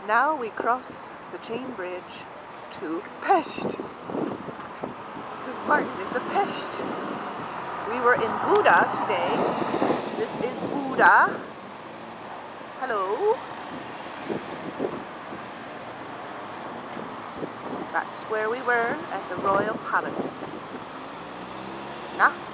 Now we cross the chain bridge to Pest, because Martin is a Pest. We were in Buda today. This is Buda. Hello. That's where we were at the Royal Palace. Nah.